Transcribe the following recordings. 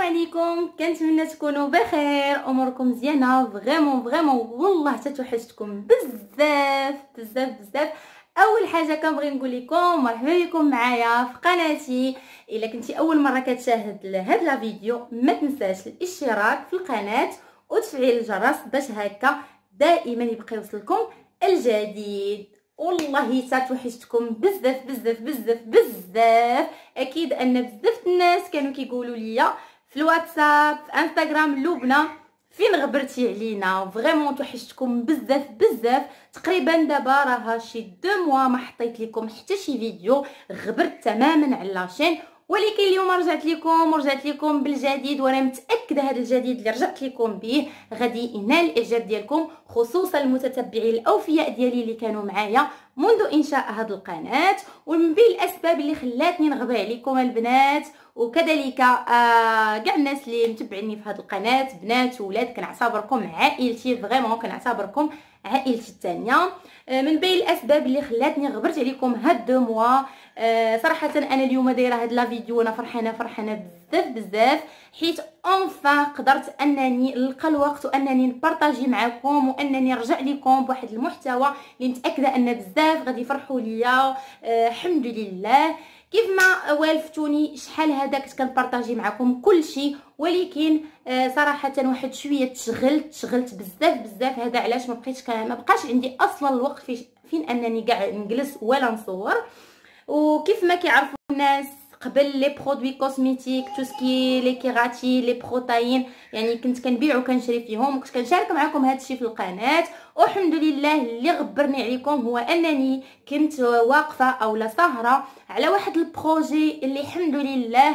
عليكم، كنتمنى تكونوا بخير، اموركم مزيانه. فريمون والله تتوحشتكم بزاف بزاف بزاف. اول حاجه كنبغي نقول لكم مرحبا بكم معايا في قناتي. الا كنتي اول مره كتشاهد هذا لا فيديو ما تنساش الاشتراك في القناه وتفعيل الجرس باش هكا دائما يبقى يوصلكم الجديد. والله تتوحشتكم بزاف بزاف بزاف بزاف. اكيد ان بزاف الناس كانوا كيقولوا لي في الواتساب في انستغرام لبنى فين غبرتي علينا. فريمون توحشتكم بزاف بزاف. تقريبا دابا راه شي 2 موا ما حطيت لكم حتى شي فيديو، غبرت تماما على لاشين. ولكن اليوم رجعت لكم بالجديد، وانا متاكده هذا الجديد اللي رجعت لكم به غادي ينال الاعجاب ديالكم، خصوصا المتتبعين الاوفياء ديالي اللي كانوا معايا منذ انشاء هذه القناه. ومن بين الاسباب اللي خلاتني نغبى عليكم البنات وكذلك كاع الناس اللي متبعيني في هذه القناه، بنات وولاد، كنعتبركم عائلتي. فريمون كنعتبركم عائلتي الثانيه. من بين الاسباب اللي خلاتني غبرت عليكم هاد 2 موا، صراحه انا اليوم دايره هاد لا فيديو وانا فرحانه بزاف بزاف، حيت اونفا قدرت انني نلقى الوقت وانني نبارطاجي معكم وانني نرجع لكم بواحد المحتوى اللي متاكده ان بزاف غادي يفرحوا ليا. الحمد لله. كيف ما والفتوني شحال هذا كنت كنبارطاجي معكم كل شيء، ولكن صراحه واحد شويه تشغلت بزاف. هذا علاش ما بقاش عندي اصلا الوقت فين انني كاع نجلس ولا نصور. وكيف ما كيعرفوا الناس قبل لي برودوي كوزميتيك توسكي لي كيراتي لي بروتاين، يعني كنت كنبيع وكنشري فيهم وكنت كنشارك معكم هذا الشيء في القناه. والحمد لله اللي غبرني عليكم هو انني كنت واقفه اولا سهره على واحد البروجي اللي الحمد لله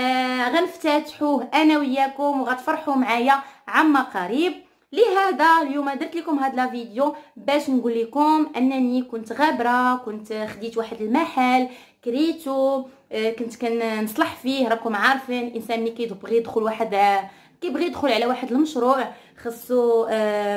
غنفتتحوه انا وياكم وغتفرحوا معايا عما قريب. لهذا اليوم درت لكم هذا لا فيديو باش نقول لكم انني كنت غابره، كنت خديت واحد المحل كريتو، كنت كنصلح فيه. راكم عارفين الانسان ملي كيبغي يدخل على واحد المشروع خصو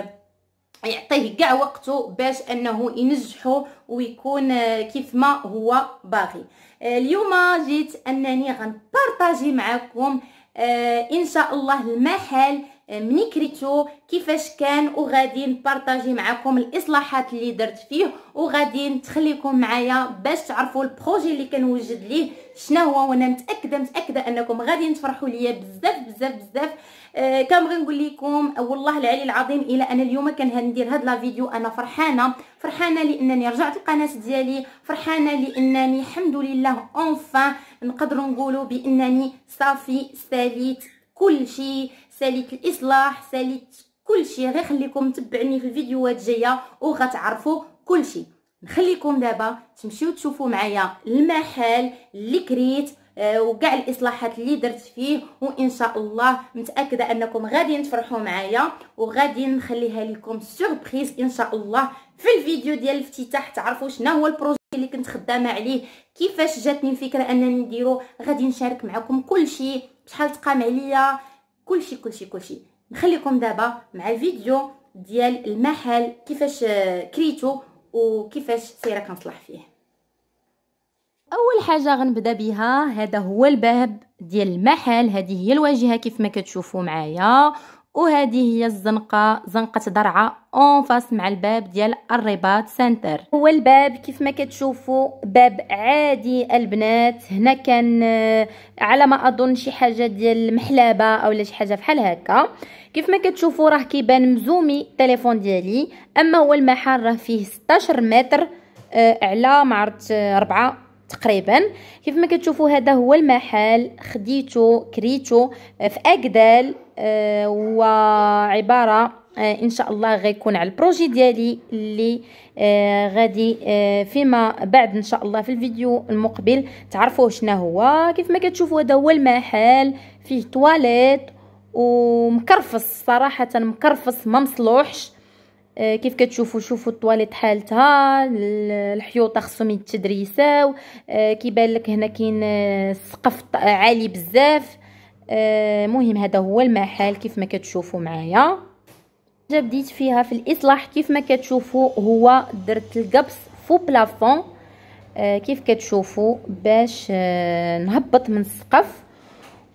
يعطيه كاع وقته باش انه ينجحه ويكون كيف ما هو باغي. اليوم جيت انني غنبارطاجي معكم ان شاء الله المحل مني كريتو كيفاش كان، وغادي نبارطاجي معكم الاصلاحات اللي درت فيه، وغادي نتخليكم معايا باش تعرفوا البروجي اللي كنوجد ليه شنو هو. وانا متاكده انكم غادي تفرحوا ليا بزاف. كنبغي نقول لكم والله العلي العظيم الى انا اليوم كندير هاد لا فيديو انا فرحانه لانني رجعت القناه ديالي، فرحانه لانني الحمد لله اونفا نقدر نقولوا بانني صافي ساليت كل شيء، ساليت الاصلاح، ساليت كل شيء. غير خليكم متبعني في الفيديوهات الجايه وغتعرفوا كل شيء. نخليكم دابا تمشيو تشوفوا معايا المحل اللي كريت وكاع الاصلاحات اللي درت فيه، وان شاء الله متاكده انكم غادي تفرحوا معايا وغادي نخليها لكم سوربريز ان شاء الله في الفيديو ديال الافتتاح. تعرفوا شنو هو البروجي اللي كنت خدامه عليه، كيفاش جاتني الفكره انني نديرو. غادي نشارك معكم كل شيء، شحال تقام عليا، كل شيء. نخليكم دابا مع الفيديو ديال المحل كيفاش كريتو وكيفاش سيره كنصلح فيه. اول حاجه غنبدا بها هذا هو الباب ديال المحل. هذه هي الواجهه كيف ما كتشوفوا معايا، وهذه هي زنقه درعه اون فاس مع الباب ديال الرباط سنتر. هو الباب كيف ما كتشوفوا باب عادي البنات. هنا كان على ما اظن شي حاجه ديال محلابه اولا شي حاجه بحال هكا. كيف ما كتشوفوا راه كيبان مزومي التليفون ديالي، اما هو المحل راه فيه 16 متر على ما عرفت 4 تقريبا. كيف ما كتشوفوا هذا هو المحل، كريتو في اكدال، وعباره ان شاء الله غيكون على البروجي ديالي اللي غادي فيما بعد ان شاء الله في الفيديو المقبل تعرفوه شنو هو. كيف ما كتشوفوا هذا هو المحل، فيه تواليت ومكرفص، صراحه مكرفص ما مصلوحش. كيف كتشوفوا شوفوا الطواليت حالتها، الحيوطه خصهم يتدريساو. كيبان لك هنا كاين السقف عالي بزاف. مهم هذا هو المحل كيف ما كتشوفوا معايا. بديت فيها في الاصلاح كيف ما كتشوفوا، هو درت القبص فو بلافون كيف كتشوفوا باش نهبط من السقف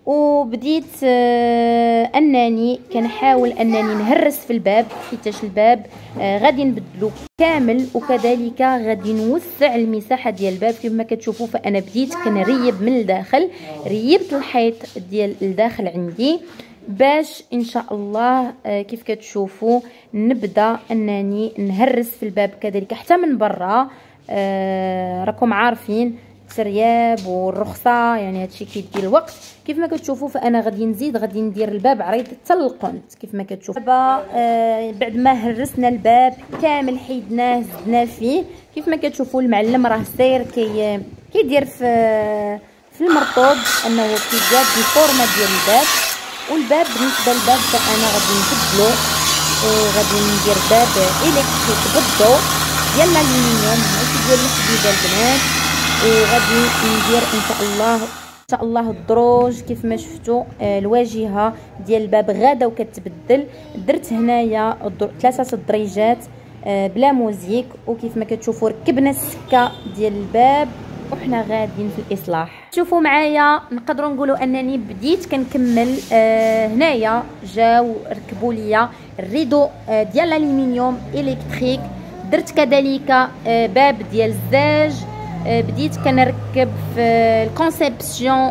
وبديت انني كنحاول انني نهرس في الباب، حيتاش الباب غادي نبدلو كامل، وكذلك غادي نوسع المساحه ديال الباب. كما كتشوفوا فانا بديت كنريب من الداخل، ريبت الحيط ديال الداخل عندي باش ان شاء الله كيف كتشوفوا نبدا انني نهرس في الباب كذلك حتى من برا. راكم عارفين الترياب والرخصه، يعني هادشي كيدير الوقت. كيف ما كتشوفوا فانا غادي نزيد، غادي ندير الباب عريض حتى للقنت. كيف ما كتشوفوا دابا بعد ما هرسنا الباب كامل حيدناه زدنا فيه. كيف ما كتشوفوا المعلم راه ساير كيدير في المرطوب انه كيجاب الفورمه ديال الباب. والباب بالنسبه للباب فانا غادي نبدلو، وغادي ندير باب الكتريك بالضوء ديال الالومنيوم ماشي ديال الحديده البنات. وغادي ندير ان شاء الله الدروج. كيف ما شفتوا الواجهه ديال الباب غاده وكتبدل. درت هنايا 3 دريجات بلا موزيك. وكيف ما كتشوفوا ركبنا السكه ديال الباب وحنا غاديين في الاصلاح. شوفوا معايا نقدروا نقولوا انني بديت كنكمل. هنايا جاو ركبوا ليا الريدو ديال الالومنيوم الكتريك. درت كذلك باب ديال الزاج. بديت كنركب في الكونسيبسيون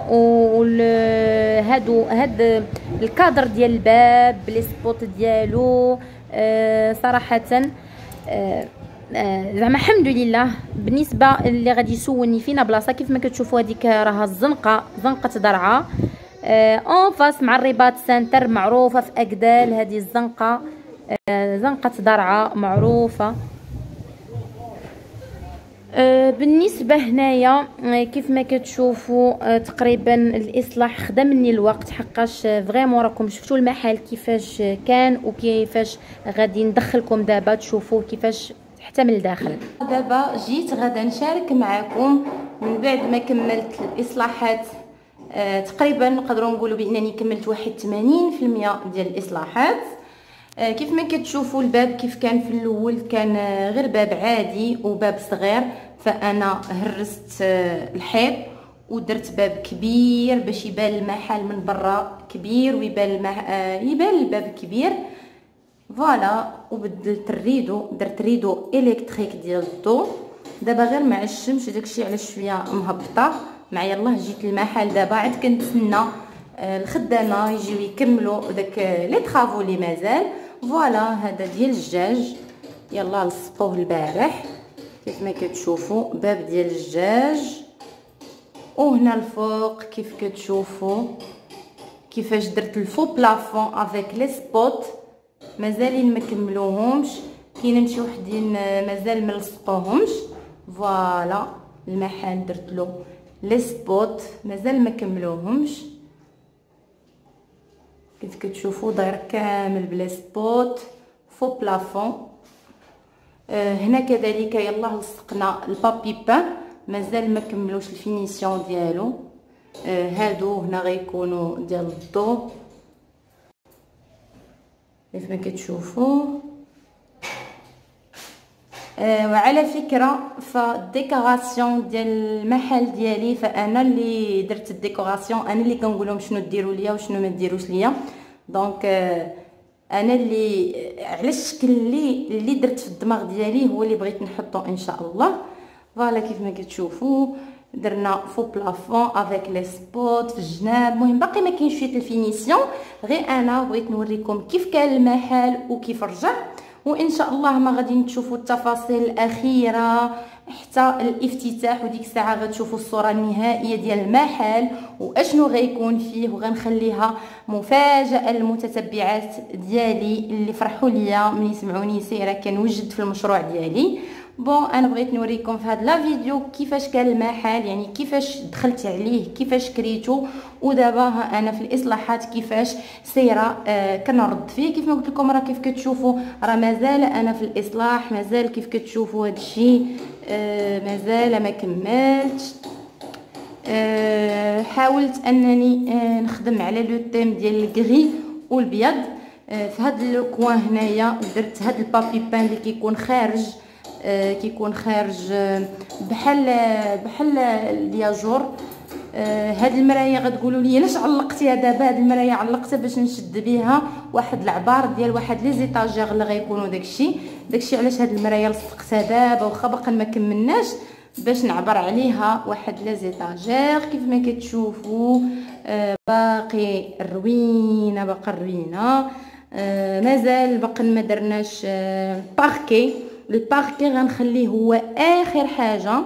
هاد الكادر ديال الباب بلي سبوت ديالو. صراحه زعما الحمد لله. بالنسبه اللي غادي يسولني فينا بلاصه، كيف ما كتشوفوا هذيك راها زنقه درعه اون فاس مع الرباط سنتر معروفه في اكدال. هذه الزنقه زنقه درعه معروفه. بالنسبه هنايا كيف ما كتشوفوا تقريبا الاصلاح خدا مني الوقت، حقاش فريمون راكم شفتوا المحل كيفاش كان وكيفاش غادي ندخلكم دابا تشوفوه كيفاش حتى من الداخل. دابا جيت غادا نشارك معكم من بعد ما كملت الاصلاحات. تقريبا نقدروا نقولوا بانني كملت 81% ديال الاصلاحات. كيف ما كتشوفوا الباب كيف كان في الاول كان غير باب عادي وباب صغير، فانا هرست الحيط ودرت باب كبير باش يبان المحل من برا كبير ويبان يبان الباب كبير. فوالا. وبدلت الريدو، درت ريدو الكتريك ديال الضوء. دابا غير مع الشمس داكشي على شويه مهبطه معايا. يلاه جيت المحل دابا عاد كنتسنى الخدامه يجيو يكملوا داك لي طرافو لي مازال. فوالا. هذا ديال الدجاج يلا لصقوه البارح. كيف ما كتشوفوا باب ديال الدجاج. وهنا الفوق كيف كتشوفوا كيفاش درت الفو بلافون افيك لي سبوت مازالين ما كملوهمش. كاينين شي وحدين مازال ما لصقوهمش. فوالا. المحل درت له لي سبوت مازال ما كملوهمش. كيف كتشوفوا داير كامل بلا سبوت فو بلافون. هنا كذلك يلا لصقنا البابي بان مازال ما كملوش الفينيسيون ديالو. هادو هنا غيكونوا ديال الضوء كيف ما كتشوفوا. وعلى فكره فالديكوراسيون ديال المحل ديالي فانا اللي درت الديكوراسيون، انا اللي كنقول لهم شنو ديروا ليا وشنو ما ديروش ليا. دونك انا اللي على الشكل اللي درت في الدماغ ديالي هو اللي بغيت نحطه ان شاء الله. فوالا. كيف ما كتشوفوا درنا فو بلافون افيك لي سبوت في الجناب. المهم باقي ما كاينش شويه الفينيسيون، غير انا بغيت نوريكم كيف كان المحل وكيف رجع. وان شاء الله ما غادي تشوفوا التفاصيل الاخيره حتى الافتتاح، وديك الساعه غتشوفوا الصوره النهائيه ديال المحل واشنو غيكون فيه. وغنخليها مفاجاه للمتتبعات ديالي اللي فرحوا ليا من يسمعوني سيره كنوجد في المشروع ديالي. بون انا بغيت نوريكم في هذا لا فيديو كيفاش كان المحل، يعني كيفاش دخلت عليه كيفاش كريتو. ودابا انا في الاصلاحات كيفاش سيره كنرد فيه. كيف ما قلت لكم راه كيف كتشوفوا راه مازال انا في الاصلاح، مازال كيف كتشوفوا هذا الشيء مازال ما كملتش. حاولت انني نخدم على لو تيم ديال الكري والبيض. في هذا الكوان هنايا درت هذا البابي بان اللي كيكون خارج بحال الياجور. هاد المرايه غتقولوا لي علاش علقتيها دابا؟ هاد المرايه علقتها باش نشد بها واحد العبار ديال واحد لي زيتاجير اللي غيكونوا داكشي علاش هاد المرايه لصقتها دابا واخا باقا ما كملناش باش نعبر عليها واحد لي زيتاجير. كيف ما كتشوفوا باقي الروينه مازال باقا ما درناش الباركي غنخليه هو اخر حاجه.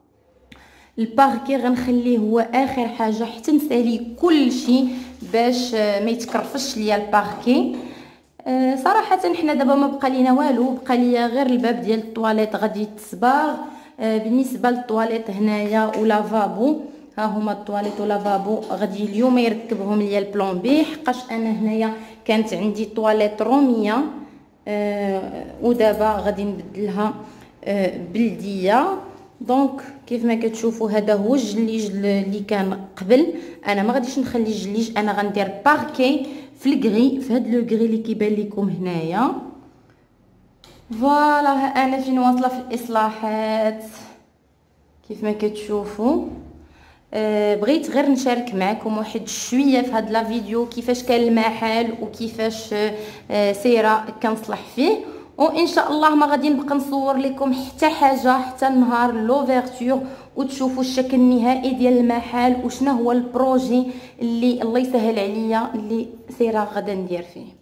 حتى نسالي كل شيء باش ما يتكرفش ليا الباركي. صراحه حنا دابا ما بقى لينا والو، بقى ليا غير الباب ديال الطواليت غادي يتصباغ. بالنسبه للطواليت هنايا ولافابو، ها هما الطواليت ولافابو غادي اليوم يركبهم ليا البلومبي، حقاش انا هنايا كانت عندي طواليت روميه ودابا غادي نبدلها بلديه. دونك كيف ما كتشوفوا هذا هو الجليج اللي كان قبل. انا ما غاديش نخلي الجليج، انا غندير باركي في الكري، في هذا لو كري اللي كيبان لكم هنايا. فوالا انا فين واصله في الاصلاحات كيف ما كتشوفوا. بغيت غير نشارك معكم واحد شويه في هاد لا فيديو كيفاش كان المحل وكيفاش سيره كنصلح فيه، وان شاء الله ما غادي نبقى نصور لكم حتى حاجه حتى نهار لوفيرتور وتشوفوا الشكل النهائي ديال المحل وشنا هو البروجي اللي الله يسهل عليا اللي سيره غادا ندير فيه.